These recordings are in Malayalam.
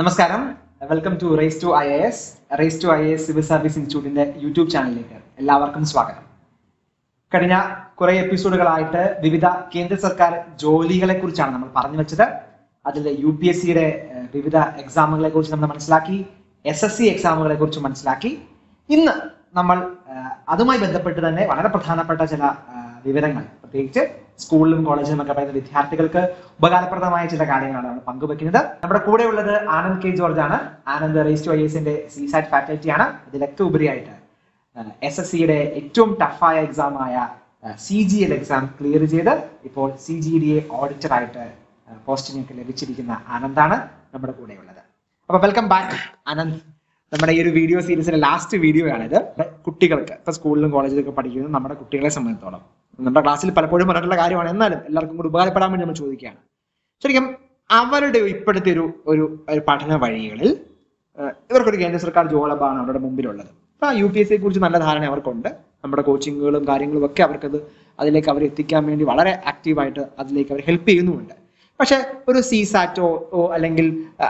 നമസ്കാരം, welcome to race to IAS. Race to IAS civil service ഇൻസ്റ്റിറ്റ്യൂട്ടിന്റെ യൂട്യൂബ് ചാനലിലേക്ക് എല്ലാവർക്കും സ്വാഗതം. കഴിഞ്ഞ കുറെ എപ്പിസോഡുകളായിട്ട് വിവിധ കേന്ദ്ര സർക്കാർ ജോലികളെ കുറിച്ചാണ് നമ്മൾ പറഞ്ഞു വെച്ചത്. അതിൽ UPSCയുടെ വിവിധ എക്സാമുകളെ കുറിച്ച് നമ്മൾ മനസ്സിലാക്കി, SSC എക്സാമുകളെ കുറിച്ച് മനസ്സിലാക്കി. ഇന്ന് നമ്മൾ അതുമായി ബന്ധപ്പെട്ട് തന്നെ വളരെ പ്രധാനപ്പെട്ട ചില വിവരങ്ങൾ, പ്രത്യേകിച്ച് സ്കൂളിലും കോളേജിലും ഒക്കെ പറയുന്ന വിദ്യാർത്ഥികൾക്ക് ഉപകാരപ്രദമായ ചില കാര്യങ്ങളാണ് നമ്മൾ പങ്കുവെക്കുന്നത്. നമ്മുടെ കൂടെ ഉള്ളത് ആനന്ദ് K. ജോർജ് ആണ്. ആനന്ദ് റേസ് ടു IASന്റെ CSAT ഫാക്കൽറ്റിയാണ്. ഇതിലൊക്കെ ഉപരിയായിട്ട് SSCയുടെ ഏറ്റവും ടഫായ എക്സാമായ CGL എക്സാം ക്ലിയർ ചെയ്ത് ഇപ്പോൾ CGDA ഓഡിറ്റർ ആയിട്ട് പോസ്റ്റിംഗ് ലഭിച്ചിരിക്കുന്ന ആനന്ദാണ് നമ്മുടെ കൂടെ ഉള്ളത്. അപ്പൊ വെൽക്കം ബാക്ക് ആനന്ദ്. നമ്മുടെ ഈ ഒരു വീഡിയോ സീരീസിന്റെ ലാസ്റ്റ് വീഡിയോ ആണിത്. കുട്ടികൾക്ക് ഇപ്പൊ സ്കൂളിലും കോളേജിലൊക്കെ പഠിക്കുന്ന നമ്മുടെ കുട്ടികളെ സംബന്ധിച്ചോളം നമ്മുടെ ക്ലാസ്സിൽ പലപ്പോഴും പറഞ്ഞിട്ടുള്ള കാര്യമാണ്, എന്നാലും എല്ലാവർക്കും കൂടി ഉപകാരപ്പെടാൻ വേണ്ടി നമ്മൾ ചോദിക്കുകയാണ്. ശരിക്കും അവരുടെ ഇപ്പോഴത്തെ ഒരു പഠന വഴികളിൽ ഇവർക്കൊരു കേന്ദ്ര സർക്കാർ ജോലഭാണ് അവരുടെ മുമ്പിലുള്ളത്. അപ്പൊ UPSCയെ കുറിച്ച് നല്ല ധാരണ അവർക്കുണ്ട്. നമ്മുടെ കോച്ചിങ്ങുകളും കാര്യങ്ങളും ഒക്കെ അവർക്കത് അതിലേക്ക് അവർ എത്തിക്കാൻ വേണ്ടി വളരെ ആക്റ്റീവായിട്ട് അതിലേക്ക് അവർ ഹെൽപ്പ് ചെയ്യുന്നുമുണ്ട്. പക്ഷെ ഒരു CSATോ അല്ലെങ്കിൽ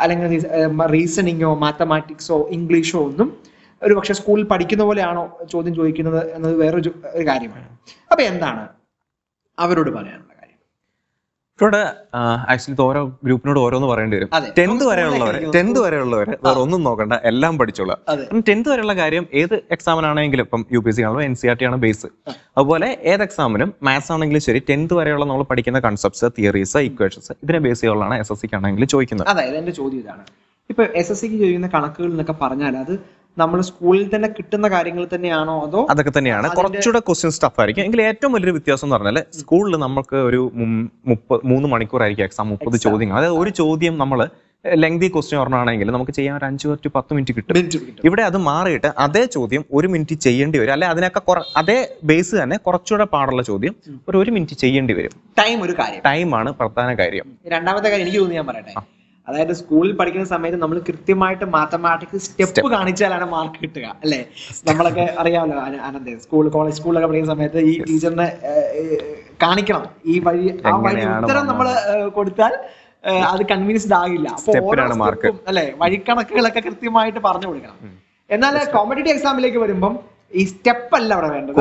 റീസണിങ്ങോ മാത്തമാറ്റിക്സോ ഇംഗ്ലീഷോ ഒന്നും ഒരു പക്ഷെ സ്കൂളിൽ പഠിക്കുന്ന പോലെയാണോ ചോദ്യം ചോദിക്കുന്നത് എന്നത് വേറൊരു കാര്യമാണ്. അപ്പൊ എന്താണ് അവരോട് പറയാനുള്ള കാര്യം? ഇവിടെ ആക്ച്വലി ഓരോ ഗ്രൂപ്പിനോട് ഓരോന്ന് പറയേണ്ടി വരും. 10th വരെയുള്ളവര് വേറെ ഒന്നും നോക്കണ്ട, എല്ലാം പഠിച്ചോളാം. 10th വരെയുള്ള കാര്യം ഏത് എക്സാമിനാണെങ്കിലും, ഇപ്പം UPSC ആണല്ലോ, NCERT ആണ് ബേസ്. അതുപോലെ ഏത് എക്സാമിനും മാത്സ് ആണെങ്കിലും ശരി 10th വരെയുള്ള നമ്മൾ പഠിക്കുന്ന കൺസെപ്റ്റ്സ്, തിയറീസ്, ഇക്വേഷൻസ് ഇതിനെ ബേസ് ചെയ്യുള്ളതാണ് SSCക്ക് ആണെങ്കിലും ചോദിക്കുന്നത്. അതായത് എന്റെ ചോദ്യം ഇതാണ്, ഇപ്പൊ SSCക്ക് ചോദിക്കുന്ന കണക്കുകൾ എന്നൊക്കെ പറഞ്ഞാൽ അത് നമ്മൾ സ്കൂളിൽ തന്നെ കിട്ടുന്ന കാര്യങ്ങൾ തന്നെയാണോ അതോ? അതൊക്കെ തന്നെയാണ്. കുറച്ചുകൂടെ ക്വസ്റ്റ്യൻ സ്റ്റഫ് ആയിരിക്കും. എങ്കിൽ ഏറ്റവും വലിയൊരു വ്യത്യാസം എന്ന് പറഞ്ഞാൽ സ്കൂളിൽ നമുക്ക് ഒരു 3 മണിക്കൂറായിരിക്കും എക്സാം, 30 ചോദ്യങ്ങൾ. അതായത് ഒരു ചോദ്യം നമ്മൾ ലെങ്തി ക്വസ്റ്റ്യൻ പറഞ്ഞാണെങ്കിൽ നമുക്ക് ചെയ്യാൻ ഒരു 5 to 10 മിനിറ്റ് കിട്ടും. ഇവിടെ അത് മാറിയിട്ട് അതേ ചോദ്യം 1 മിനിറ്റ് ചെയ്യേണ്ടി വരും. അല്ലെ അതിനൊക്കെ അതേ ബേസ് തന്നെ കുറച്ചുകൂടെ പാടുള്ള ചോദ്യം ഒരു 1 മിനിറ്റ് ചെയ്യേണ്ടി വരും. ടൈമാണ് പ്രധാന കാര്യം. രണ്ടാമത്തെ കാര്യം എനിക്ക് തോന്നി ഞാൻ പറയട്ടെ, അതായത് സ്കൂളിൽ പഠിക്കുന്ന സമയത്ത് നമ്മൾ കൃത്യമായിട്ട് മാത്തമാറ്റിക്സ് സ്റ്റെപ്പ് കാണിച്ചാലാണ് മാർക്ക് കിട്ടുക, അല്ലെ? നമ്മളൊക്കെ അറിയാമല്ലോ ആനന്ദേ, കോളേജ് സ്കൂളിലൊക്കെ പഠിക്കുന്ന സമയത്ത് ഈ ടീച്ചറിനെ കാണിക്കണം, ഈ വഴി ആ വഴി ഉത്തരം നമ്മൾ കൊടുത്താൽ അത് കൺവിൻസ്ഡ് ആകില്ല. അപ്പൊ അല്ലെ വഴിക്കണക്കുകളൊക്കെ കൃത്യമായിട്ട് പറഞ്ഞു കൊടുക്കണം. എന്നാൽ കോമ്പറ്റേറ്റീവ് എക്സാമിലേക്ക് വരുമ്പം ഈ സ്റ്റെപ്പ് അല്ല അവിടെ വേണ്ടത്,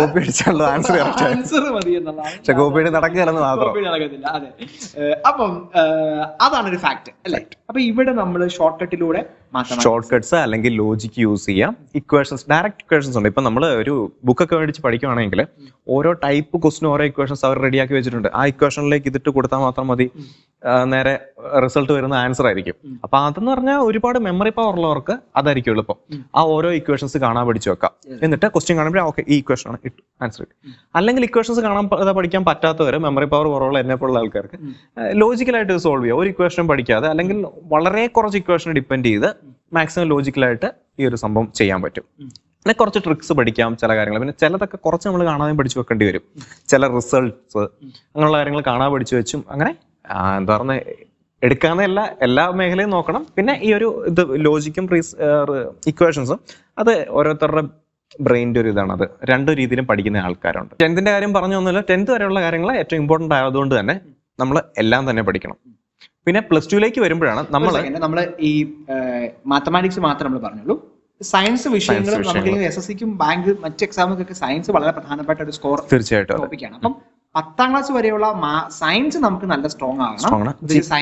ആൻസർ മതി എന്നുള്ളതാണ്. നടക്കത്തില്ല. അതെ, അപ്പം അതാണ് ഒരു ഫാക്ട്, അല്ലെ? അപ്പൊ ഇവിടെ നമ്മൾ ഷോർട്ട് കട്ടിലൂടെ ഷോർട്ട് കട്ട്സ് അല്ലെങ്കിൽ ലോജിക് യൂസ് ചെയ്യാം. ഇക്വേഷൻസ്, ഡയറക്റ്റ് ഇക്വേഷൻസ് ഉണ്ട്. ഇപ്പൊ നമ്മൾ ഒരു ബുക്കൊക്കെ മേടിച്ച് പഠിക്കുകയാണെങ്കിൽ ഓരോ ടൈപ്പ് ക്വസ്റ്റിനും ഓരോ ഇക്വേഷൻസ് അവർ റെഡിയാക്കി വെച്ചിട്ടുണ്ട്. ആ ഇക്വേഷനിലേക്ക് ഇതിട്ട് കൊടുത്താൽ മാത്രം മതി, നേരെ റിസൾട്ട് വരുന്ന ആൻസർ ആയിരിക്കും. അപ്പൊ അതെന്ന് പറഞ്ഞാൽ ഒരുപാട് മെമ്മറി പവർ ഉള്ളവർക്ക് അതായിരിക്കും എളുപ്പം. ആ ഓരോ ഇക്വേഷൻസ് കാണാൻ പഠിച്ചു വെക്കാം. എന്നിട്ട് ക്വസ്റ്റ്യൻ കാണുമ്പോൾ ഓക്കെ ഈ ഇക്വേഷൻ ആണ് ഇട്ടു ആൻസർ കിട്ടും. അല്ലെങ്കിൽ ഇക്വേഷൻസ് പഠിക്കാൻ പറ്റാത്തവർ, മെമ്മറി പവർ കുറവുള്ള എന്നെ പോലുള്ള ആൾക്കാർക്ക് ലോജിക്കലായിട്ട് സോൾവ് ചെയ്യാം. ഒരു ഇക്വേഷനും പഠിക്കാതെ അല്ലെങ്കിൽ വളരെ കുറച്ച് ഇക്വേഷനെ ഡിപ്പെൻഡ് ചെയ്ത് മാക്സിമം ലോജിക്കലായിട്ട് ഈ ഒരു സംഭവം ചെയ്യാൻ പറ്റും. പിന്നെ കുറച്ച് ട്രിക്സ് പഠിക്കാം, ചില കാര്യങ്ങൾ. പിന്നെ ചിലതൊക്കെ കുറച്ച് നമ്മൾ കാണാതെ പഠിച്ചു വെക്കേണ്ടി വരും. ചില റിസൾട്ട്സ് അങ്ങനെയുള്ള കാര്യങ്ങൾ കാണാൻ പഠിച്ചു വെച്ചും അങ്ങനെ എന്താ പറഞ്ഞ എടുക്കാവുന്ന എല്ലാ മേഖലയും നോക്കണം. പിന്നെ ഈ ഒരു ഇത് ലോജിക്കും ഇക്വേഷൻസും അത് ഓരോരുത്തരുടെ ബ്രെയിൻ്റെ ഒരു ഇതാണ്. അത് രണ്ടു രീതിയിലും പഠിക്കുന്ന ആൾക്കാരുണ്ട്. 10th കാര്യം പറഞ്ഞു തന്നല്ലോ, 10th വരെയുള്ള കാര്യങ്ങൾ ഏറ്റവും ഇമ്പോർട്ടൻ്റ് ആയതുകൊണ്ട് തന്നെ നമ്മൾ എല്ലാം തന്നെ പഠിക്കണം. പിന്നെ +2ലേക്ക് വരുമ്പോഴാണ് നമ്മൾ ഈ മാത്തമാറ്റിക്സ് മാത്രം നമ്മൾ പറഞ്ഞുള്ളൂ. സയൻസ് വിഷയങ്ങൾ നമുക്ക് SSCക്കും ബാങ്ക് മറ്റ് എക്സാമുകൾക്കൊക്കെ സയൻസ് വളരെ പ്രധാനപ്പെട്ട ഒരു സ്കോർ തീർച്ചയായിട്ടും ടോപ്പിക്കാണ്. അപ്പം 10th ക്ലാസ് വരെയുള്ള സയൻസ് നമുക്ക് നല്ല സ്ട്രോങ് ആകണം.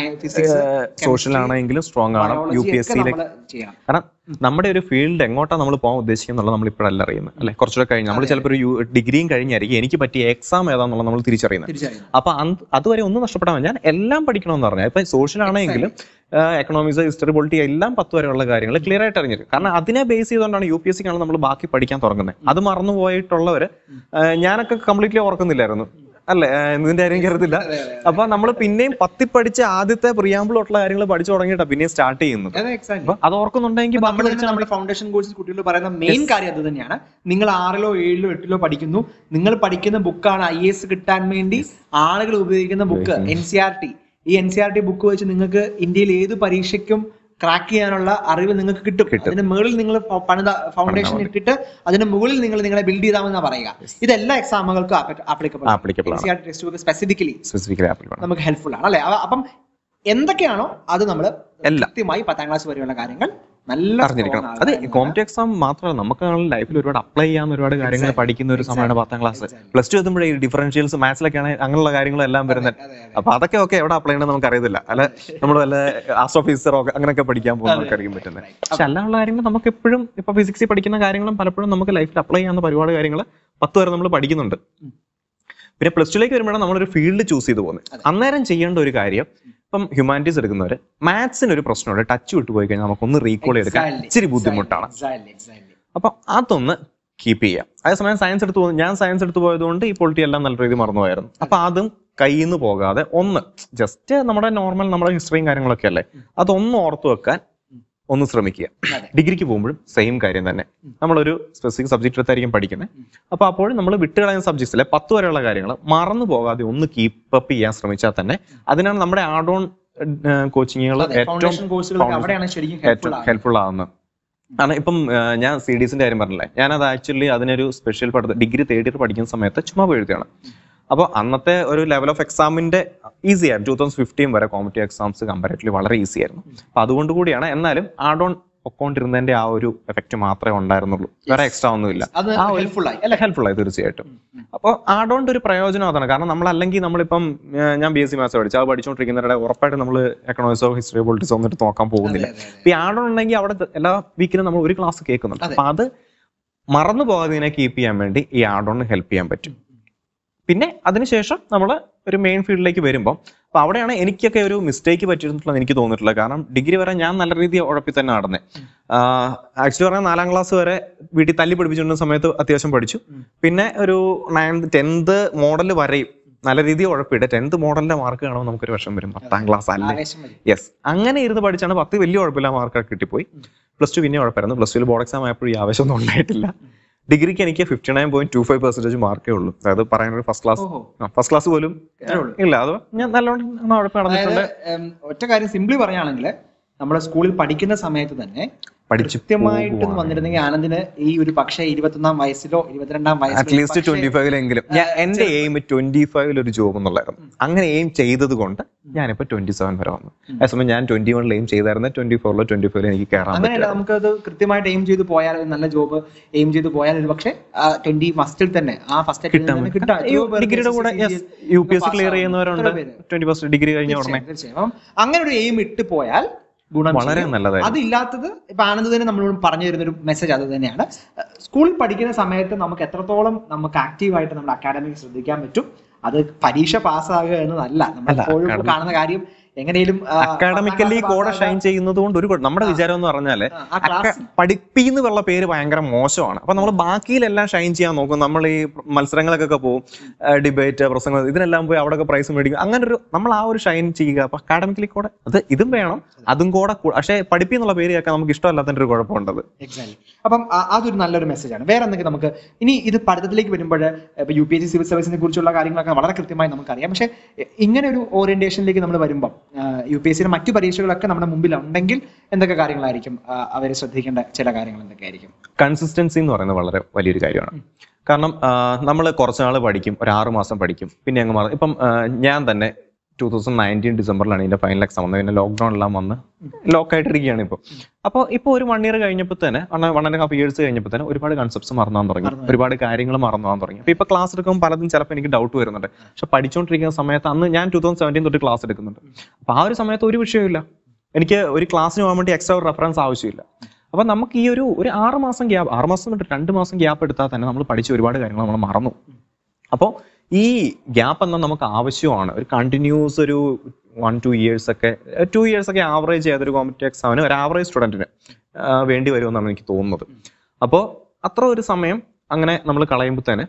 സോഷ്യൽ ആണെങ്കിലും സ്ട്രോങ് ആണ്. UPSCയിലെ കാരണം നമ്മുടെ ഒരു ഫീൽഡ് എങ്ങോട്ടാണ് നമ്മൾ പോകാൻ ഉദ്ദേശിക്കുന്നുള്ളത് നമ്മൾ ഇപ്പോഴല്ല അറിയുന്നത്, അല്ലെ? കുറച്ചുകൂടെ കഴിഞ്ഞ് നമ്മൾ ചിലപ്പോൾ ഒരു ഡിഗ്രിയും കഴിഞ്ഞായിരിക്കും എനിക്ക് പറ്റിയ എക്സാം ഏതാണെന്നുള്ളത് നമ്മൾ തിരിച്ചറിയുന്നത്. അപ്പൊ അതുവരെ ഒന്നും നഷ്ടപ്പെടാൻ ഞാൻ എല്ലാം പഠിക്കണമെന്ന് പറഞ്ഞാൽ ഇപ്പൊ സോഷ്യൽ ആണെങ്കിലും എക്കണോമിക്സ്, ഹിസ്റ്ററി, പൊളിറ്റി എല്ലാം 10 വരെയുള്ള കാര്യങ്ങൾ ക്ലിയർ ആയിട്ട് അറിഞ്ഞിരിക്കും. കാരണം അതിനെ ബേസ് ചെയ്തുകൊണ്ടാണ് UPSCക്കാണ് നമ്മൾ ബാക്കി പഠിക്കാൻ തുടങ്ങുന്നത്. അത് മറന്നുപോയിട്ടുള്ളവര്, ഞാനൊക്കെ കംപ്ലീറ്റ്ലി ഓർക്കുന്നില്ലായിരുന്നു, അല്ലെ? ഇതിന്റെ കാര്യം കരുതില്ല. അപ്പൊ നമ്മൾ പിന്നെയും 10 പഠിച്ച ആദ്യത്തെ പ്രിയാമ്പിളോട്ടുള്ള കാര്യങ്ങൾ പഠിച്ചു തുടങ്ങിയിട്ടാ പിന്നെ സ്റ്റാർട്ട് ചെയ്യുന്നത്. അത് ഓർക്കുന്നുണ്ടെങ്കിൽ നമ്മുടെ ഫൗണ്ടേഷൻ കോഴ്സിൽ കുട്ടികൾ പറയുന്ന മെയിൻ കാര്യം അത് തന്നെയാണ്. നിങ്ങൾ 6ലോ 7ലോ 8ലോ പഠിക്കുന്നു, നിങ്ങൾ പഠിക്കുന്ന ബുക്കാണ് IAS കിട്ടാൻ വേണ്ടി ആളുകൾ ഉപയോഗിക്കുന്ന ബുക്ക് NCERT. ഈ NCERT ബുക്ക് വെച്ച് നിങ്ങൾക്ക് ഇന്ത്യയിൽ ഏത് പരീക്ഷയ്ക്കും ക്രാക്ക് ചെയ്യാനുള്ള അറിവ് നിങ്ങൾക്ക് കിട്ടും. അതിന്റെ മുകളിൽ നിങ്ങൾ പണിത ഫൗണ്ടേഷൻ ഇട്ടിട്ട് അതിന്റെ മുകളിൽ നിങ്ങൾ നിങ്ങളെ ബിൽഡ് ചെയ്താമെന്നാ പറയുക. ഇതെല്ലാ എക്സാമുകൾക്കും applicable. NCERT text book specifically നമുക്ക് ഹെൽപ്ഫുൾ ആണ്, അല്ലെ? അപ്പം എന്തൊക്കെയാണോ അത് നമ്മൾ കൃത്യമായി 10ാം ക്ലാസ് വരെയുള്ള കാര്യങ്ങൾ നല്ല അറിഞ്ഞിരിക്കണം. അത് കോമ്പറ്റീവ് എക്സാം മാത്രമല്ല, നമുക്ക് ലൈഫിൽ ഒരുപാട് അപ്ലൈ ചെയ്യാൻ ഒരുപാട് കാര്യങ്ങൾ പഠിക്കുന്ന ഒരു സമയമാണ് 10ാം ക്ലാസ്. പ്ലസ് 2 എത്തുമ്പോഴേ ഈ ഡിഫറൻഷ്യൽസ് മാത്സിലൊക്കെയാണ് അങ്ങനെയുള്ള കാര്യങ്ങളെല്ലാം വരുന്നത്. അപ്പൊ അതൊക്കെ എവിടെ അപ്ലൈ ചെയ്യണമെന്ന് നമുക്ക് അറിയത്തില്ല. അല്ലെ നമ്മൾ വല്ല ആസ്ട്രോഫിസിക്സറോ അങ്ങനെയൊക്കെ പഠിക്കാൻ പോകുന്നവർക്കായിരിക്കും പറ്റുന്നത്. പക്ഷെ അല്ലാനുള്ള കാര്യങ്ങൾ നമുക്ക് എപ്പോഴും ഇപ്പൊ ഫിസിക്സിൽ പഠിക്കുന്ന കാര്യങ്ങളും പലപ്പോഴും നമുക്ക് ലൈഫിൽ അപ്ലൈ ചെയ്യാവുന്ന ഒരുപാട് കാര്യങ്ങൾ 10 വരെ നമ്മൾ പഠിക്കുന്നുണ്ട്. പിന്നെ പ്ലസ് 2ലേക്ക് വരുമ്പോഴാണ് നമ്മളൊരു ഫീൽഡ് ചൂസ് ചെയ്ത് പോകുന്നത്. അന്നേരം ചെയ്യേണ്ട ഒരു കാര്യം, ഇപ്പം ഹ്യൂമാനിറ്റീസ് എടുക്കുന്നവര് മാത്സിന് ഒരു പ്രശ്നമുണ്ട്, ടച്ച് വിട്ടു പോയി കഴിഞ്ഞാൽ നമുക്കൊന്ന് റീകോൾ ചെയ്തെടുക്കാൻ ഇച്ചിരി ബുദ്ധിമുട്ടാണ്. അപ്പൊ അതൊന്ന് കീപ്പ് ചെയ്യാം. അതേസമയം സയൻസ് എടുത്തു പോകുന്നത്, ഞാൻ സയൻസ് എടുത്തു പോയതുകൊണ്ട് ഈ പൊളിറ്റി എല്ലാം നല്ല രീതിയിൽ മറന്നുപോയായിരുന്നു. അപ്പൊ അതും കയ്യിൽ നിന്ന് പോകാതെ ഒന്ന് ജസ്റ്റ് നമ്മുടെ നോർമൽ നമ്മുടെ ഹിസ്റ്ററിയും കാര്യങ്ങളൊക്കെ അല്ലേ, അതൊന്ന് ഓർത്തു വെക്കാൻ ഒന്ന് ശ്രമിക്കുക. ഡിഗ്രിക്ക് പോകുമ്പോഴും സെയിം കാര്യം തന്നെ, നമ്മളൊരു സ്പെസിഫിക് സബ്ജക്റ്റ് എടുത്തായിരിക്കും പഠിക്കുന്നത്. അപ്പൊ അപ്പോഴും നമ്മൾ വിട്ടുകളയുന്ന സബ്ജക്ട്സിലെ 10 വരെയുള്ള കാര്യങ്ങൾ മറന്നു പോകാതെ ഒന്ന് കീപ്പ് അപ്പ് ചെയ്യാൻ ശ്രമിച്ചാൽ തന്നെ അതിനാണ് നമ്മുടെ ആഡ് ഓൺ കോച്ചിങ്ങുകൾ ഏറ്റവും ഹെൽപ്ഫുൾ ആവുന്നത്. കാരണം ഇപ്പം ഞാൻ CDSന്റെ കാര്യം പറഞ്ഞില്ലേ, ഞാനത് ആക്ച്വലി അതിനൊരു സ്പെഷ്യൽ ഡിഗ്രി 3rd ഇയർ പഠിക്കുന്ന സമയത്ത് ചുമ്മാ എഴുതിയാണ്. അപ്പോൾ അന്നത്തെ ഒരു ലെവൽ ഓഫ് എക്സാമിന്റെ ഈസി ആയിരുന്നു. 2015 വരെ കോമ്പറ്റീവ് എക്സാംസ് കമ്പാരിറ്റീവ്ലി വളരെ ഈസി ആയിരുന്നു. അപ്പൊ അതുകൊണ്ട് കൂടിയാണ്. എന്നാലും ആഡ് ഓൺ പൊക്കോണ്ടിരുന്നതിന്റെ ആ ഒരു എഫക്ട് മാത്രമേ ഉണ്ടായിരുന്നുള്ളൂ, വേറെ എക്സ്ട്രാ ഒന്നുമില്ല. ഹെൽപ്ഫുൾ ആയി തീർച്ചയായിട്ടും. അപ്പോൾ ആഡ് ഓൺ ഒരു പ്രയോജനം അതാണ്. കാരണം നമ്മളല്ലെങ്കിൽ നമ്മളിപ്പം ഞാൻ BSc മാത്സ് പഠിച്ചു, അത് പഠിച്ചുകൊണ്ടിരിക്കുന്നവരുടെ ഉറപ്പായിട്ട് നമ്മൾ എക്കണോമിക്സോ ഹിസ്റ്ററി പൊളിറ്റിക്സോ ഒന്നിട്ട് നോക്കാൻ പോകുന്നില്ല. ഇപ്പൊ ഈ ആഡ് ഓൺ ഉണ്ടെങ്കിൽ അവിടെ എല്ലാ വീക്കിലും നമ്മൾ ഒരു ക്ലാസ് കേൾക്കുന്നുണ്ട്. അപ്പൊ അത് മറന്നു പോകാതെ ഇതിനെ കീപ്പ് ചെയ്യാൻ വേണ്ടി ഈ ആഡ് ഓൺ ഹെൽപ്പ് ചെയ്യാൻ പറ്റും. പിന്നെ അതിനുശേഷം നമ്മൾ ഒരു മെയിൻ ഫീൽഡിലേക്ക് വരുമ്പോൾ അപ്പൊ അവിടെയാണ് എനിക്കൊക്കെ ഒരു മിസ്റ്റേക്ക് പറ്റിയിട്ടുള്ളത് എനിക്ക് തോന്നിയിട്ടുള്ളത്. കാരണം ഡിഗ്രി വരെ ഞാൻ നല്ല രീതിയിൽ ഉഴപ്പി തന്നെ നടന്നേ. ആക്ച്വലി പറഞ്ഞാൽ 4ാം ക്ലാസ് വരെ വീട്ടിൽ തല്ലി പഠിപ്പിച്ചിരുന്ന സമയത്ത് അത്യാവശ്യം പഠിച്ചു. പിന്നെ ഒരു 9th 10th മോഡൽ വരെയും നല്ല രീതിയിൽ ഉഴപ്പിയിട്ട് 10th മോഡലിന്റെ മാർക്ക് കാണുമ്പോൾ നമുക്കൊരു വിഷം വരും. 10ാം ക്ലാസ് അല്ലേ, യെസ്, അങ്ങനെ ഇരുന്ന് പഠിച്ചാണ് 10 വലിയ ഉഴപ്പില്ല മാർക്കൊക്കെ കിട്ടിപ്പോയി. പ്ലസ് 2 പിന്നെ ഉഴപ്പായിരുന്നു. പ്ലസ് 2 ബോർഡ് എക്സാം ആയപ്പോഴും ഈ ആവശ്യമൊന്നും ഉണ്ടായിട്ടില്ല. ഡിഗ്രിക്ക് എനിക്ക് 59.25% മാർക്കേ ഉള്ളൂ. അതായത് പറയുന്ന ഫസ്റ്റ് ക്ലാസ് പോലും ഇല്ല. അത് ഞാൻ നല്ലോണം ഉഴപ്പ് നടന്നിട്ടുണ്ട്. ഒറ്റ കാര്യം സിംപ്ലി പറയുകയാണെങ്കിൽ നമ്മുടെ സ്കൂളിൽ പഠിക്കുന്ന സമയത്ത് തന്നെ കൃത്യമായിട്ട് വന്നിരുന്നെങ്കിൽ ആനന്ദിന് ഈ ഒരു പക്ഷേ 21ാം വയസ്സിലോ 22ാം വയസ്സിലോ അറ്റ്ലീസ്റ്റ് 25-ലെങ്കിലും എന്റെ എയിം 25 ഒരു ജോബ് എന്നുള്ളായിരുന്നു. അങ്ങനെ എയിം ചെയ്തത് കൊണ്ട് ഞാനിപ്പോ 27 വരെ വന്നു. അതേസമയം ഞാൻ 21 എയിം ചെയ്തായിരുന്നു, 24-ലോ 25-ലോ എനിക്ക് കയറാൻ അങ്ങനെയല്ല. നമുക്കത് കൃത്യമായിട്ട് എയിം ചെയ്ത് പോയാൽ നല്ല ജോബ് എയിം ചെയ്ത് പോയാൽ ഒരു പക്ഷേ 20 ഫസ്റ്റിൽ തന്നെ ആ ഫസ്റ്റ് കിട്ടാൻ ഡിഗ്രിയുടെ കൂടെ UPSC ക്ലിയർ ചെയ്യുന്നവരുണ്ട് 20% ഡിഗ്രി കഴിഞ്ഞ ഉടനെ. അങ്ങനെ ഒരു എയിം ഇട്ട് പോയാൽ വളരെ നല്ലതായി. അതില്ലാത്തത് ഇപ്പൊ ആനന്ദ് തന്നെ നമ്മളോട് പറഞ്ഞു തരുന്നൊരു മെസ്സേജ് അത് തന്നെയാണ്. സ്കൂളിൽ പഠിക്കുന്ന സമയത്ത് നമുക്ക് എത്രത്തോളം നമുക്ക് ആക്റ്റീവായിട്ട് നമ്മുടെ അക്കാഡമിക് ശ്രദ്ധിക്കാൻ പറ്റും, അത് പരീക്ഷ പാസ്സാകുക എന്നതല്ല നമ്മൾ കാണുന്ന കാര്യം. എങ്ങനെയും അക്കാഡമിക്കലി കൂടെ ഷൈൻ ചെയ്യുന്നത് കൊണ്ട് ഒരു നമ്മുടെ വിചാരം എന്ന് പറഞ്ഞാല് പഠിപ്പിന്നുള്ള പേര് ഭയങ്കര മോശമാണ്. അപ്പൊ നമ്മൾ ബാക്കിയിലെല്ലാം ഷൈൻ ചെയ്യാൻ നോക്കും. നമ്മൾ ഈ മത്സരങ്ങൾക്കൊക്കെ പോകും, ഡിബേറ്റ് പ്രസംഗം ഇതിനെല്ലാം പോയി അവിടെ പ്രൈസ് മേടിക്കും. അങ്ങനെ ഒരു നമ്മൾ ആ ഒരു ഷൈൻ ചെയ്യുക. അപ്പൊ അക്കാഡമിക്കലി കൂടെ അത് ഇതും വേണം, അതും കൂടെ. പക്ഷെ പഠിപ്പിന്നുള്ള പേര് കേൾക്കാൻ നമുക്ക് ഇഷ്ടമല്ലാത്തതിന്റെ ഒരു കുഴപ്പമുണ്ടത്. അപ്പം അതൊരു നല്ലൊരു മെസ്സേജാണ്. വേറെ എന്തെങ്കിലും നമുക്ക് ഇനി ഇത് പഠിത്തത്തിലേക്ക് വരുമ്പോൾ ഇപ്പൊ UPSC സിവിൽ സർവീസിനെ കുറിച്ചുള്ള കാര്യങ്ങളൊക്കെ വളരെ കൃത്യമായി നമുക്കറിയാം. പക്ഷെ ഇങ്ങനെ ഒരു ഓറിയന്റേഷനിലേക്ക് നമ്മൾ വരുമ്പോൾ UPSCയുടെ മറ്റു പരീക്ഷകളൊക്കെ നമ്മുടെ മുമ്പിൽ ഉണ്ടെങ്കിൽ എന്തൊക്കെ കാര്യങ്ങളായിരിക്കും അവരെ ശ്രദ്ധിക്കേണ്ട ചില കാര്യങ്ങൾ എന്തൊക്കെയായിരിക്കും? കൺസിസ്റ്റൻസി എന്ന് പറയുന്നത് വളരെ വലിയൊരു കാര്യമാണ്. കാരണം നമ്മൾ കുറച്ചുനാൾ പഠിക്കും, ഒരു 6 മാസം പഠിക്കും, പിന്നെ അങ്ങ് മാറും. ഇപ്പം ഞാൻ തന്നെ 2019 ഡിസംബറിലാണ് ഇതിന്റെ ഫൈനൽ എക്സാം വന്നത്. പിന്നെ ലോക്ക്ഡൌൺ എല്ലാം വന്ന് ലോക്കായിട്ടിരിക്കുകയാണ് ഇപ്പോൾ. അപ്പോൾ ഇപ്പോൾ ഒരു 1 ഇയർ കഴിഞ്ഞപ്പോൾ തന്നെ 1.5 ഇയേഴ്സ് കഴിഞ്ഞപ്പോൾ തന്നെ ഒരുപാട് കൺസെപ്റ്റ്സ് മറന്നാൻ തുടങ്ങി, ഒരുപാട് കാര്യങ്ങൾ മറന്നാൻ തുടങ്ങി. അപ്പോൾ ഇപ്പോൾ ക്ലാസ് എടുക്കുമ്പോൾ പലതും ചിലപ്പോൾ എനിക്ക് ഡൗട്ട് വരുന്നുണ്ട്. പക്ഷെ പഠിച്ചുകൊണ്ടിരിക്കുന്ന സമയത്ത് അന്ന് ഞാൻ 2017 തൊട്ട് ക്ലാസ് എടുക്കുന്നുണ്ട്. അപ്പോൾ ആ ഒരു സമയത്ത് ഒരു വിഷയമില്ല, എനിക്ക് ഒരു ക്ലാസ്സിന് പോകാൻ വേണ്ടി എക്സ്ട്രാ റെഫറൻസ് ആവശ്യമില്ല. അപ്പൊ നമുക്ക് ഈ ഒരു 6 മാസം ഗ്യാപ്പ്, 6 മാസം തൊട്ട് 2 മാസം ഗ്യാപ്പ് എടുത്താൽ തന്നെ നമ്മൾ പഠിച്ച ഒരുപാട് കാര്യങ്ങൾ നമ്മൾ മറന്നു. അപ്പോൾ ഈ ഗ്യാപ്പ് എന്നാൽ നമുക്ക് ആവശ്യമാണ്. ഒരു കണ്ടിന്യൂസ് ഒരു 1-2 ഇയേഴ്സ് ഒക്കെ 2 ഇയേഴ്സ് ഒക്കെ ആവറേജ് ചെയ്തൊരു കോമ്പറ്റീവ് എക്സാമിന് ഒരു ആവറേജ് സ്റ്റുഡന്റിന് വേണ്ടി വരുമെന്നാണ് എനിക്ക് തോന്നുന്നത്. അപ്പോൾ അത്ര ഒരു സമയം അങ്ങനെ നമ്മൾ കളയുമ്പോൾ തന്നെ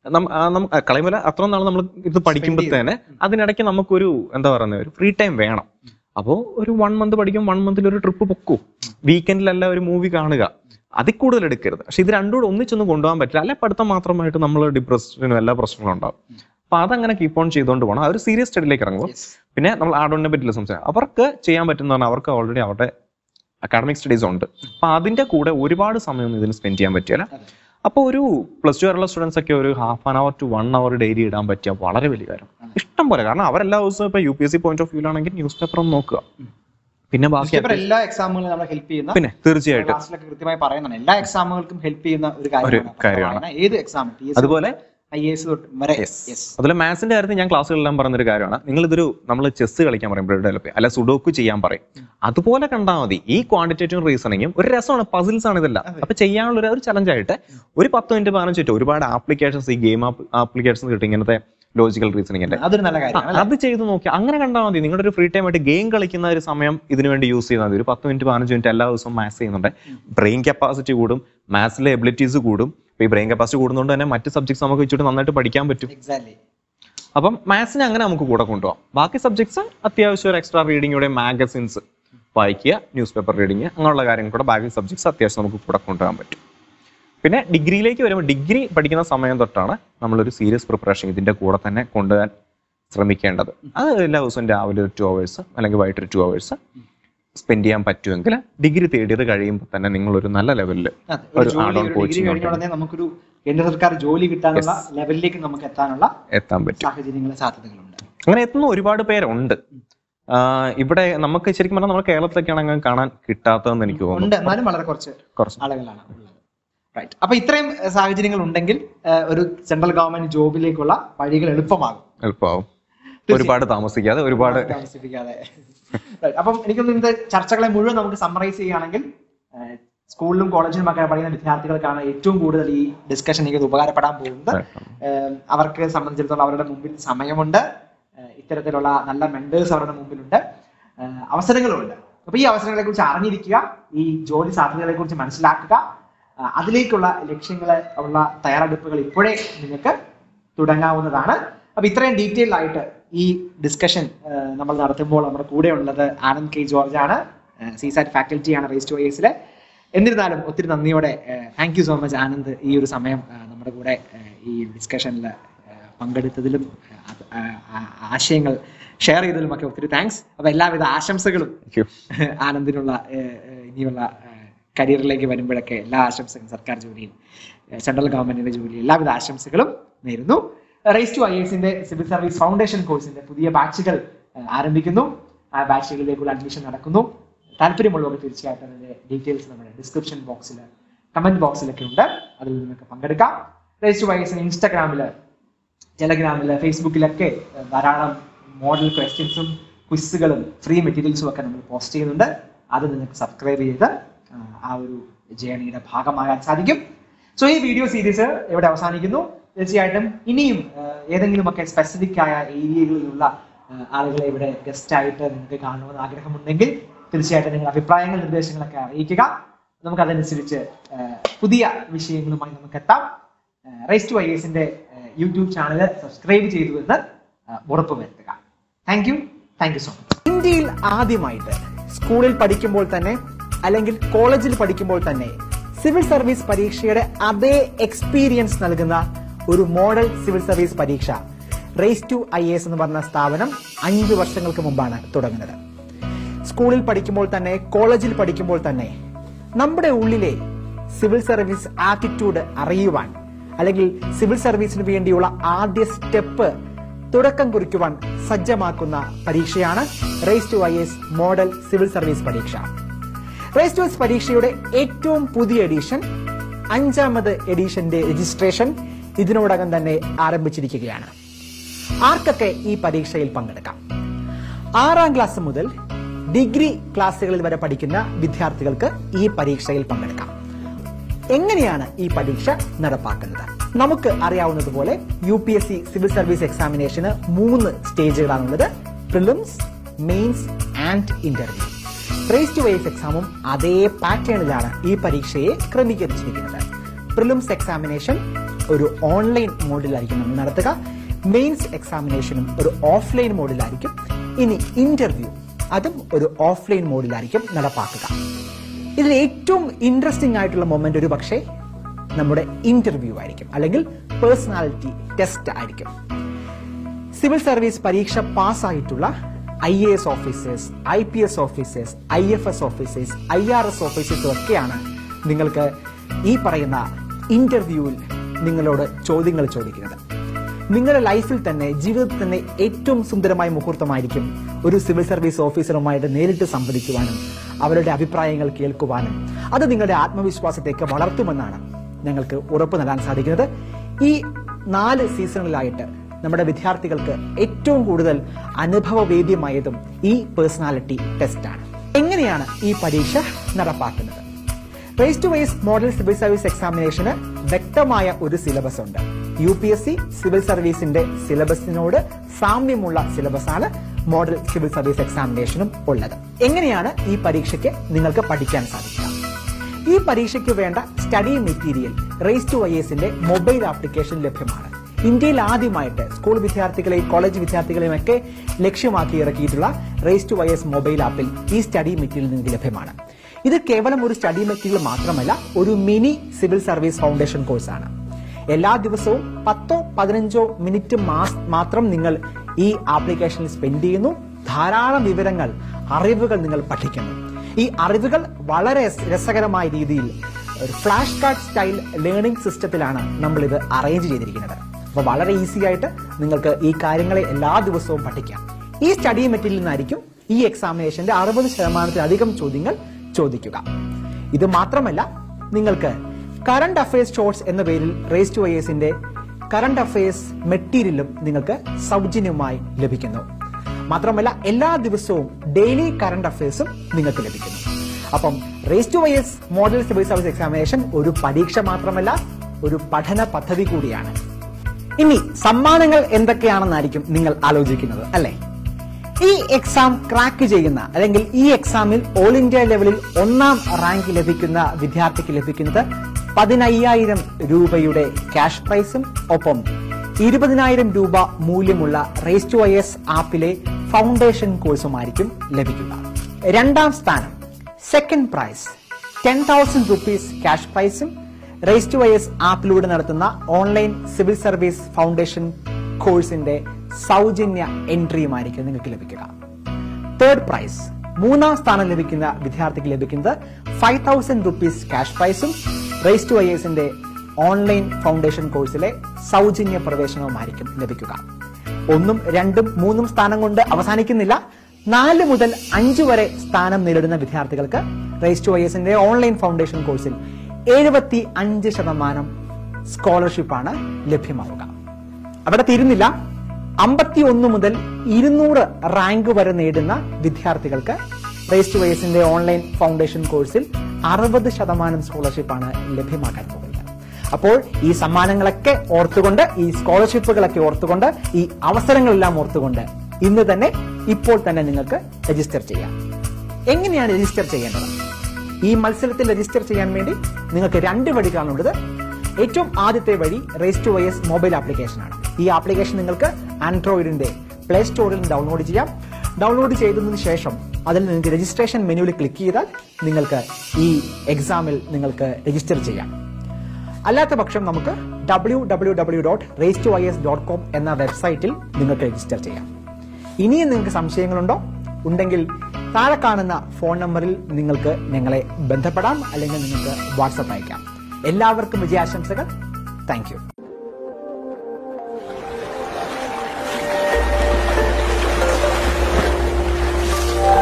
കളയുമ്പോൾ അത്ര നാൾ നമ്മൾ ഇത് പഠിക്കുമ്പോൾ തന്നെ അതിനിടയ്ക്ക് നമുക്കൊരു എന്താ പറയുന്നത് ഒരു ഫ്രീ ടൈം വേണം. അപ്പോൾ ഒരു 1 മന്ത് പഠിക്കും, 1 മന്തിൽ ഒരു ട്രിപ്പ് പൊക്കൂ, വീക്കെൻഡിലല്ല ഒരു മൂവി കാണുക, അതിൽ കൂടുതൽ എടുക്കരുത്. പക്ഷെ ഇത് രണ്ടും കൂടെ ഒന്നിച്ചൊന്നും കൊണ്ടുപോകാൻ പറ്റില്ല. അല്ലെ പഠിത്തം മാത്രമായിട്ട് നമ്മൾ ഡിപ്രഷനും എല്ലാ പ്രശ്നങ്ങളും ഉണ്ടാവും. അപ്പൊ അതങ്ങനെ കീപ്പ് ഓൺ ചെയ്തുകൊണ്ട് പോകണം. ഒരു സീരിയസ് സ്റ്റഡിയിലേക്ക് ഇറങ്ങുമ്പോൾ പിന്നെ നമ്മൾ ആഡ് ഓണിനെ പറ്റില്ല സംസാരിക്കാം. അവർക്ക് ചെയ്യാൻ പറ്റുന്ന പറഞ്ഞാൽ അവർക്ക് ഓൾറെഡി അവരുടെ അക്കാഡമിക് സ്റ്റഡീസ് ഉണ്ട്. അപ്പൊ അതിന്റെ കൂടെ ഒരുപാട് സമയം ഇതിന് സ്പെൻഡ് ചെയ്യാൻ പറ്റില്ല. അപ്പോൾ ഒരു +2 വരെയുള്ള സ്റ്റുഡൻസ് ഒക്കെ ഒരു 1/2 hour to 1 hour ഡെയിലി ഇടാൻ പറ്റിയ വളരെ വലിയ കാര്യം. ഇഷ്ടം പോലെ. കാരണം അവരെല്ലാ ദിവസവും ഇപ്പൊ UPSC പോയിന്റ് ഓഫ് വ്യൂലാണെങ്കിൽ ന്യൂസ് പേപ്പർ ഒന്ന് നോക്കുക. പിന്നെ ബാക്കി എല്ലാ എക്സാമുകളും നമ്മളെ ഹെൽപ്പ് ചെയ്യുന്ന, പിന്നെ തീർച്ചയായിട്ടും ക്ലാസ്സിലൊക്കെ കൃത്യമായി പറയുന്നതാണ്, എല്ലാ എക്സാമുകൾക്കും ഹെൽപ്പ് ചെയ്യുന്ന ഒരു കാര്യമാണ് ഏത് എക്സാം. അതുപോലെ IAS വരെ. അതുപോലെ മാത്സിന്റെ കാര്യത്തിൽ ഞാൻ ക്ലാസ്സുകളെല്ലാം പറഞ്ഞൊരു കാര്യമാണ്, നിങ്ങൾ നമ്മൾ ചെസ് കളിക്കാൻ പറയും, ഡെവലപ്പ് അല്ല സുഡോക്ക് ചെയ്യാൻ പറയും, അതുപോലെ കണ്ടാൽ മതി. ഈ ക്വാണ്ടിറ്റേറ്റീവ് റീസണിങ്ങും ഒരു രസമാണ്, പസിൽസ് ആണ് ഇതെല്ലാം. അപ്പൊ ചെയ്യാനുള്ള ഒരു ചലഞ്ചായിട്ട് ഒരു 10 മിനിറ്റ് 15 മിനിറ്റ് ഒരുപാട് ആപ്ലിക്കേഷൻസ്, ഈ ഗെയിം ആപ്ലിക്കേഷൻസ് കിട്ടും ഇങ്ങനത്തെ ലോജിക്കൽ റീസണിങ്ങിന്റെ, അതൊരു നല്ല കാര്യമാണ്. അത് ചെയ്ത് നോക്കി അങ്ങനെ കണ്ടാൽ മതി. നിങ്ങളുടെ ഒരു ഫ്രീ ടൈം ആയിട്ട് ഗെയിം കളിക്കുന്ന ഒരു സമയം ഇതിനു വേണ്ടി യൂസ് ചെയ്താൽ മതി. ഒരു 10 മിനിറ്റ് 15 മിനിറ്റ് എല്ലാ ദിവസവും മാത്സ് ചെയ്യുന്നുണ്ട്, ബ്രെയിൻ കപ്പാസിറ്റി കൂടും, മാത്സിലെ എബിലിറ്റീസ് കൂടും. ഈ ബ്രെയിൻ കപ്പാസിറ്റി കൂടുന്നതുകൊണ്ട് തന്നെ മറ്റ് സബ്ജക്ട്സ് നമുക്ക് വെച്ചിട്ട് നന്നായിട്ട് പഠിക്കാൻ പറ്റും. അപ്പം മാത്സിനെ അങ്ങനെ നമുക്ക് കൂടെ കൊണ്ടുപോകാം. ബാക്കി സബ്ജക്ട്സ് അത്യാവശ്യം ഒരു എക്സ്ട്രാ റീഡിങ്ങോടെ മാഗസിൻസ് വായിക്കുക, ന്യൂസ് പേപ്പർ റീഡിങ്, അങ്ങനെയുള്ള കാര്യങ്ങൾ കൂടെ ബാക്കി സബ്ജക്ട്സ് അത്യാവശ്യം നമുക്ക് കൂടെ കൊണ്ടുപോകാൻ പറ്റും. പിന്നെ ഡിഗ്രിയിലേക്ക് വരുമ്പോൾ, ഡിഗ്രി പഠിക്കുന്ന സമയം തൊട്ടാണ് നമ്മളൊരു സീരിയസ് പ്രിപ്പറേഷൻ ഇതിന്റെ കൂടെ തന്നെ കൊണ്ടുപോകാൻ ശ്രമിക്കേണ്ടത്. അത് എല്ലാ ദിവസവും രാവിലെ ഒരു 2 hours അല്ലെങ്കിൽ വൈകിട്ട് ഒരു 2 hours സ്പെൻഡ് ചെയ്യാൻ പറ്റുമെങ്കിൽ ഡിഗ്രി തേർഡ് ഇയർ കഴിയുമ്പോൾ തന്നെ നിങ്ങളൊരു നല്ല ലെവലിൽ നമുക്കൊരു കേന്ദ്ര സർക്കാർ ജോലി കിട്ടാനുള്ള ലെവലിലേക്ക് നമുക്ക് എത്താൻ പറ്റും സാഹചര്യങ്ങളും സാധ്യതകളുണ്ട്. അങ്ങനെ എത്തുന്ന ഒരുപാട് പേരുണ്ട്. ഇവിടെ നമുക്ക് ശരിക്കും പറഞ്ഞാൽ നമ്മുടെ കേരളത്തിലൊക്കെയാണ് അങ്ങനെ കാണാൻ കിട്ടാത്തതെന്ന് എനിക്ക് തോന്നുന്നു. എന്നാലും വളരെ കുറച്ച് ആളുകളാണ് ഉള്ളത്. റൈറ്റ്. അപ്പൊ ഇത്രയും സാഹചര്യങ്ങൾ ഉണ്ടെങ്കിൽ ഒരു സെൻട്രൽ ഗവൺമെന്റ് ജോബിലേക്കുള്ള വഴികൾ എളുപ്പമാകും. ഒരുപാട് താമസിക്കാതെ. അപ്പം എനിക്കൊന്ന് ഇന്നത്തെ ചർച്ചകളെ മുഴുവൻ നമുക്ക് സമ്മറൈസ് ചെയ്യുകയാണെങ്കിൽ, സ്കൂളിലും കോളേജിലും ഒക്കെ പഠിക്കുന്ന വിദ്യാർത്ഥികൾക്കാണ് ഏറ്റവും കൂടുതൽ ഈ ഡിസ്കഷൻ എനിക്ക് ഉപകാരപ്പെടാൻ പോകുന്നത്. അവർക്ക് സംബന്ധിച്ചിടത്തോളം അവരുടെ മുമ്പിൽ സമയമുണ്ട്, ഇത്തരത്തിലുള്ള നല്ല മെന്റേഴ്സ് അവരുടെ മുമ്പിലുണ്ട്, അവസരങ്ങളുമുണ്ട്. അപ്പൊ ഈ അവസരങ്ങളെ കുറിച്ച് അറിഞ്ഞിരിക്കുക, ഈ ജോലി സാധ്യതകളെ കുറിച്ച് മനസ്സിലാക്കുക, അതിലേക്കുള്ള ലക്ഷ്യങ്ങളെ ഉള്ള തയ്യാറെടുപ്പുകൾ ഇപ്പോഴേ നിങ്ങൾക്ക് തുടങ്ങാവുന്നതാണ്. അപ്പൊ ഇത്രയും ഡീറ്റെയിൽ ആയിട്ട് ഈ ഡിസ്കഷൻ നമ്മൾ നടത്തുമ്പോൾ നമ്മുടെ കൂടെ ഉള്ളത് ആനന്ദ് കെ ജോർജ് ആണ്, CSAT ഫാക്കൽറ്റിയാണ് റൈസ് ടു IAS. എന്നിരുന്നാലും ഒത്തിരി നന്ദിയോടെ thank you so much Anand, ഈ ഒരു സമയം നമ്മുടെ കൂടെ ഈ ഡിസ്കഷനിൽ പങ്കെടുത്തതിലും ആശയങ്ങൾ ഷെയർ ചെയ്തതിലും ഒക്കെ ഒത്തിരി താങ്ക്സ്. അപ്പൊ എല്ലാവിധ ആശംസകളും ആനന്ദിനുള്ള ഇനിയുള്ള കരിയറിലേക്ക് വരുമ്പോഴൊക്കെ എല്ലാ ആശംസകളും, സർക്കാർ ജോലിയിൽ, സെൻട്രൽ ഗവൺമെന്റിന്റെ ജോലി, എല്ലാവിധ ആശംസകളും നേരുന്നു. റൈസ് ടു IASന്റെ സിവിൽ സർവീസ് ഫൗണ്ടേഷൻ കോഴ്സിന്റെ പുതിയ ബാച്ചുകൾ ആരംഭിക്കുന്നു. ആ ബാച്ചുകളിലേക്കുള്ള അഡ്മിഷൻ നടക്കുന്നു. താല്പര്യമുള്ളവർ തീർച്ചയായിട്ടും അതിന്റെ ഡീറ്റെയിൽസ് നമ്മുടെ ഡിസ്ക്രിപ്ഷൻ ബോക്സിൽ, കമന്റ് ബോക്സിലൊക്കെ ഉണ്ട്, അതിൽ നിങ്ങൾക്ക് പങ്കെടുക്കാം. റൈസ് ടു IASന് ഇൻസ്റ്റാഗ്രാമില്, ടെലഗ്രാമില്, ഫേസ്ബുക്കിലൊക്കെ ധാരാളം മോഡൽ ക്വസ്റ്റ്യൻസും ക്വിസുകളും ഫ്രീ മെറ്റീരിയൽസും ഒക്കെ നമ്മൾ പോസ്റ്റ് ചെയ്യുന്നുണ്ട്. അത് നിങ്ങൾക്ക് സബ്സ്ക്രൈബ് ചെയ്ത് ആ ഒരു ജേണിയുടെ ഭാഗമാകാൻ സാധിക്കും. സോ ഈ വീഡിയോ സീരീസ് ഇവിടെ അവസാനിക്കുന്നു. തീർച്ചയായിട്ടും ഇനിയും ഏതെങ്കിലുമൊക്കെ സ്പെസിഫിക് ആയ ഏരിയകളിലുള്ള ആളുകളെ ഇവിടെ ഗസ്റ്റ് ആയിട്ട് നിങ്ങൾക്ക് കാണണമെന്ന് ആഗ്രഹമുണ്ടെങ്കിൽ തീർച്ചയായിട്ടും നിങ്ങളുടെ അഭിപ്രായങ്ങൾ, നിർദ്ദേശങ്ങളൊക്കെ അറിയിക്കുക. നമുക്ക് അതനുസരിച്ച് പുതിയ വിഷയങ്ങളുമായി നമുക്ക് എത്താം. റൈസ് ടു IASന്റെ യൂട്യൂബ് ചാനൽ സബ്സ്ക്രൈബ് ചെയ്തു എന്ന് ഉറപ്പുവരുത്തുക. Thank you so much. ഇന്ത്യയിൽ ആദ്യമായിട്ട് സ്കൂളിൽ പഠിക്കുമ്പോൾ തന്നെ അല്ലെങ്കിൽ കോളേജിൽ പഠിക്കുമ്പോൾ തന്നെ സിവിൽ സർവീസ് പരീക്ഷയുടെ അതേ എക്സ്പീരിയൻസ് നൽകുന്ന ഒരു മോഡൽ സിവിൽ സർവീസ് പരീക്ഷ റൈസ് ടു IAS എന്ന് പറഞ്ഞ സ്ഥാപനം 5 വർഷങ്ങൾക്ക് മുമ്പാണ് തുടങ്ങുന്നത്. സ്കൂളിൽ പഠിക്കുമ്പോൾ തന്നെ കോളേജിൽ പഠിക്കുമ്പോൾ തന്നെ നമ്മുടെ ഉള്ളിലെ സിവിൽ സർവീസ് ആറ്റിറ്റ്യൂഡ് അറിയുവാൻ, അല്ലെങ്കിൽ സിവിൽ സർവീസിന് വേണ്ടിയുള്ള ആദ്യ സ്റ്റെപ്പ് തുടക്കം കുറിക്കുവാൻ സജ്ജമാക്കുന്ന പരീക്ഷയാണ് rise to IAS model civil service പരീക്ഷ. റൈസ് ടു IAS പരീക്ഷയുടെ ഏറ്റവും പുതിയ എഡിഷൻ, 5ാമത് എഡിഷന്റെ രജിസ്ട്രേഷൻ ഇതിനോടകം തന്നെ ആരംഭിച്ചിരിക്കുകയാണ്. ആർക്കൊക്കെ ഈ പരീക്ഷയിൽ പങ്കെടുക്കാം? 6ാം ക്ലാസ് മുതൽ ഡിഗ്രി ക്ലാസ്സുകളിൽ വരെ പഠിക്കുന്ന വിദ്യാർത്ഥികൾക്ക് ഈ പരീക്ഷയിൽ പങ്കെടുക്കാം. എങ്ങനെയാണ് ഈ പരീക്ഷ നടപ്പാക്കുന്നത്? നമുക്ക് അറിയാവുന്നതുപോലെ UPSC സിവിൽ സർവീസ് എക്സാമിനേഷന് 3 സ്റ്റേജുകളാണുള്ളത്: prelims, mains and interview. Rise to IAS എക്സാമും അതേ പാറ്റേണിലാണ് ഈ പരീക്ഷയെ ക്രമീകരിച്ചിരിക്കുന്നത്. പ്രിലിംസ് എക്സാമിനേഷൻ ഒരു ഓൺലൈൻ മോഡിലായിരിക്കും നമ്മൾ നടത്തുക. മെയിൻസ് എക്സാമിനേഷനും ഒരു ഓഫ്ലൈൻ മോഡിലായിരിക്കും. ഇനി ഇന്റർവ്യൂ, അതും ഒരു ഓഫ്ലൈൻ മോഡിലായിരിക്കും നടപ്പാക്കുക. ഇതിൽ ഏറ്റവും ഇൻട്രസ്റ്റിംഗ് ആയിട്ടുള്ള മൊമെന്റ് ഒരു പക്ഷേ നമ്മുടെ ഇന്റർവ്യൂ ആയിരിക്കും, അല്ലെങ്കിൽ പേഴ്സണാലിറ്റി ടെസ്റ്റ് ആയിരിക്കും. സിവിൽ സർവീസ് പരീക്ഷ പാസ്സായിട്ടുള്ള IAS officers, IPS officers, IFS officers, IRS ഓഫീസേഴ്സും ഒക്കെയാണ് നിങ്ങൾക്ക് ഈ പറയുന്ന ഇന്റർവ്യൂവിൽ നിങ്ങളോട് ചോദ്യങ്ങൾ ചോദിക്കുന്നത്. നിങ്ങളുടെ ലൈഫിൽ തന്നെ, ജീവിതത്തിൽ തന്നെ ഏറ്റവും സുന്ദരമായ മുഹൂർത്തമായിരിക്കും ഒരു സിവിൽ സർവീസ് ഓഫീസറുമായിട്ട് നേരിട്ട് സംവദിക്കുവാനും അവരുടെ അഭിപ്രായങ്ങൾ കേൾക്കുവാനും. അത് നിങ്ങളുടെ ആത്മവിശ്വാസത്തേക്ക് വളർത്തുമെന്നാണ് ഞങ്ങൾക്ക് ഉറപ്പ് നൽകാൻ സാധിക്കുന്നത്. ഈ 4 സീസണുകളിലായിട്ട് നമ്മുടെ വിദ്യാർത്ഥികൾക്ക് ഏറ്റവും കൂടുതൽ അനുഭവവേദ്യമായതും ഈ പേഴ്സണാലിറ്റി ടെസ്റ്റാണ്. എങ്ങനെയാണ് ഈ പരീക്ഷ നടപ്പാക്കുന്നത്? റേസ് ടു വൈസ് മോഡൽ സിവിൽ സർവീസ് എക്സാമിനേഷന് വ്യക്തമായ ഒരു സിലബസ് ഉണ്ട്. UPSC സിവിൽ സർവീസിന്റെ സിലബസിനോട് സാമ്യമുള്ള സിലബസാണ് മോഡൽ സിവിൽ സർവീസ് എക്സാമിനേഷനും ഉള്ളത്. എങ്ങനെയാണ് ഈ പരീക്ഷയ്ക്ക് നിങ്ങൾക്ക് പഠിക്കാൻ സാധിക്കുക? ഈ പരീക്ഷയ്ക്ക് വേണ്ട സ്റ്റഡി മെറ്റീരിയൽ റേസ് ടു IASന്റെ മൊബൈൽ ആപ്ലിക്കേഷൻ ലഭ്യമാണ്. ഇന്ത്യയിൽ ആദ്യമായിട്ട് സ്കൂൾ വിദ്യാർത്ഥികളെയും കോളേജ് വിദ്യാർത്ഥികളെയും ഒക്കെ ലക്ഷ്യമാക്കി ഇറക്കിയിട്ടുള്ള റേസ് ടു IAS മൊബൈൽ ആപ്പിൽ ഈ സ്റ്റഡി മെറ്റീരിയൽ നിങ്ങൾക്ക് ലഭ്യമാണ്. ഇത് കേവലം ഒരു സ്റ്റഡി മെറ്റീരിയൽ മാത്രമല്ല, ഒരു മിനി സിവിൽ സർവീസ് ഫൗണ്ടേഷൻ കോഴ്സാണ്. എല്ലാ ദിവസവും 10-15 മിനിറ്റ് മാത്രം നിങ്ങൾ ഈ ആപ്ലിക്കേഷനിൽ സ്പെൻഡ് ചെയ്യുന്നു. ധാരാളം വിവരങ്ങൾ, അറിവുകൾ നിങ്ങൾ പഠിക്കുന്നു. ഈ അറിവുകൾ വളരെ രസകരമായ രീതിയിൽ ഒരു ഫ്ലാഷ് കാർഡ് സ്റ്റൈൽ ലേണിംഗ് സിസ്റ്റത്തിലാണ് നമ്മൾ ഇത് അറേഞ്ച് ചെയ്തിരിക്കുന്നത്. അപ്പോൾ വളരെ ഈസി ആയിട്ട് നിങ്ങൾക്ക് ഈ കാര്യങ്ങളെ എല്ലാ ദിവസവും പഠിക്കാം. ഈ സ്റ്റഡി മെറ്റീരിയലിൽ നിന്നായിരിക്കും ഈ എക്സാമിനേഷന്റെ 60% ചോദ്യങ്ങൾ ചോദിക്കുക. ഇത് മാത്രമല്ല, നിങ്ങൾക്ക് കറന്റ് അഫയേഴ്സ് ഷോർട്സ് എന്ന പേരിൽ റേസ് ടു IASന്റെ കറന്റ് അഫയേഴ്സ് മെറ്റീരിയലും നിങ്ങൾക്ക് സൗജന്യമായി ലഭിക്കുന്നു. മാത്രമല്ല, എല്ലാ ദിവസവും ഡെയിലി കറന്റ് അഫയേഴ്സും നിങ്ങൾക്ക് ലഭിക്കുന്നു. അപ്പം rise to IAS model civil service examination ഒരു പരീക്ഷ മാത്രമല്ല, ഒരു പഠന പദ്ധതി കൂടിയാണ്. ഇനി സമ്മാനങ്ങൾ എന്തൊക്കെയാണെന്നായിരിക്കും നിങ്ങൾ ആലോചിക്കുന്നത്, അല്ലേ? ഈ എക്സാം ക്രാക്ക് ചെയ്യുന്ന അല്ലെങ്കിൽ ഈ എക്സാമിൽ ഓൾ ഇന്ത്യ ലെവലിൽ 1ാം റാങ്ക് ലഭിക്കുന്ന വിദ്യാർത്ഥിക്ക് ലഭിക്കുന്നത് 15,000 രൂപയുടെ ക്യാഷ് പ്രൈസും ഒപ്പം 20,000 രൂപ മൂല്യമുള്ള റേസ് ടു IAS ആപ്പിലെ ഫൗണ്ടേഷൻ കോഴ്സുമായിരിക്കും ലഭിക്കുക. 2ാം സ്ഥാനം, സെക്കൻഡ് പ്രൈസ് 10,000 rupees ക്യാഷ് പ്രൈസും റേസ് ടു IAS ആപ്പിലൂടെ നടത്തുന്ന ഓൺലൈൻ സിവിൽ സർവീസ് ഫൗണ്ടേഷൻ കോഴ്സിന്റെ സൗജന്യ എൻട്രിയുമായിരിക്കും നിങ്ങൾക്ക് ലഭിക്കുക. തേർഡ് പ്രൈസ്, 3ാം സ്ഥാനം ലഭിക്കുന്ന വിദ്യാർത്ഥിക്ക് ലഭിക്കുന്നത് 5,000 rupees ക്യാഷ് പ്രൈസും റേസ് ടു IASന്റെ ഓൺലൈൻ ഫൗണ്ടേഷൻ കോഴ്സിലെ സൗജന്യ പ്രവേശനവുമായിരിക്കും ലഭിക്കുക. 1ഉം 2ഉം 3ഉം സ്ഥാനം കൊണ്ട് അവസാനിക്കുന്നില്ല. 4 മുതൽ 5 വരെ സ്ഥാനം നേടുന്ന വിദ്യാർത്ഥികൾക്ക് റേസ് ടു IASന്റെ ഓൺലൈൻ ഫൗണ്ടേഷൻ കോഴ്സിൽ 75% സ്കോളർഷിപ്പാണ് ലഭ്യമാവുക. അവിടെ തീരുന്നില്ല. 51 മുതൽ 200 റാങ്ക് വരെ നേടുന്ന വിദ്യാർത്ഥികൾക്ക് റേസ് ടു IASന്റെ ഓൺലൈൻ ഫൗണ്ടേഷൻ കോഴ്സിൽ 60% സ്കോളർഷിപ്പാണ് ലഭ്യമാക്കാൻ പോകുന്നത്. അപ്പോൾ ഈ സമ്മാനങ്ങളൊക്കെ ഓർത്തുകൊണ്ട്, ഈ സ്കോളർഷിപ്പുകളൊക്കെ ഓർത്തുകൊണ്ട്, ഈ അവസരങ്ങളെല്ലാം ഓർത്തുകൊണ്ട് ഇന്ന് തന്നെ, ഇപ്പോൾ തന്നെ നിങ്ങൾക്ക് രജിസ്റ്റർ ചെയ്യാം. എങ്ങനെയാണ് രജിസ്റ്റർ ചെയ്യേണ്ടത്? ഈ മത്സരത്തിൽ രജിസ്റ്റർ ചെയ്യാൻ വേണ്ടി നിങ്ങൾക്ക് 2 വഴികളാണുള്ളത്. ഏറ്റവും ആദ്യത്തെ വഴി റേസ് ടു IAS മൊബൈൽ ആപ്ലിക്കേഷനാണ്. ഈ ആപ്ലിക്കേഷൻ നിങ്ങൾക്ക് ആൻഡ്രോയിഡിന്റെ പ്ലേ സ്റ്റോറിൽ ഡൗൺലോഡ് ചെയ്യാം. ഡൗൺലോഡ് ചെയ്തതിനു ശേഷം അതിൽ നിങ്ങൾക്ക് രജിസ്ട്രേഷൻ മെനുവിൽ ക്ലിക്ക് ചെയ്താൽ നിങ്ങൾക്ക് ഈ എക്സാമിൽ നിങ്ങൾക്ക് രജിസ്റ്റർ ചെയ്യാം. അല്ലാത്ത പക്ഷം നമുക്ക് www.racetoias.com എന്ന വെബ്സൈറ്റിൽ നിങ്ങൾക്ക് രജിസ്റ്റർ ചെയ്യാം. ഇനിയും നിങ്ങൾക്ക് സംശയങ്ങളുണ്ടോ? ഉണ്ടെങ്കിൽ താഴെ കാണുന്ന ഫോൺ നമ്പറിൽ നിങ്ങൾക്ക് ഞങ്ങളെ ബന്ധപ്പെടാം, അല്ലെങ്കിൽ നിങ്ങൾക്ക് വാട്സപ്പ് അയക്കാം. എല്ലാവർക്കും വിജയാശംസകൾ. Thank you.